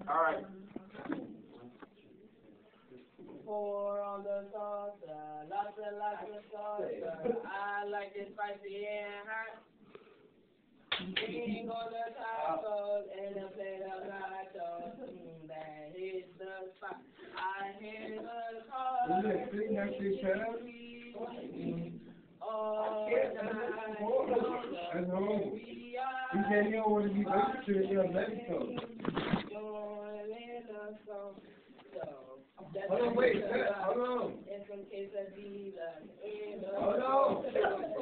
All right. Pour on the salsa, lots and lots of salsa. I like it spicy and hot. King on the tacos and a plate of nachos. That is the spot. I hear the call. All night long. You can't even want to be back to your Mexico. Hold on, wait, hold on. In some case of Hold on.